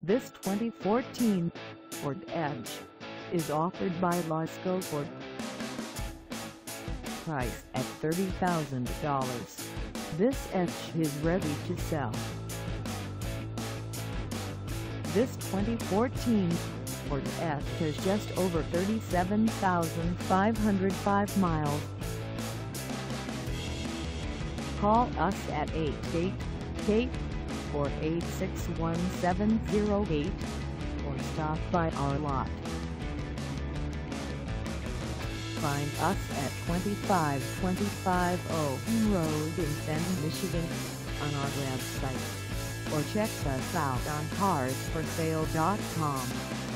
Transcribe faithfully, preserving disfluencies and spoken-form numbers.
This twenty fourteen Ford Edge is offered by Lasco Ford. Price at thirty thousand dollars. This Edge is ready to sell. This twenty fourteen Ford Edge has just over thirty-seven thousand five hundred five miles. Call us at eight eight eight, four eight six, one seven zero eight or stop by our lot. Find us at twenty-five twenty-five Owen Road in Benton, Michigan on our website, or check us out on cars for sale dot com.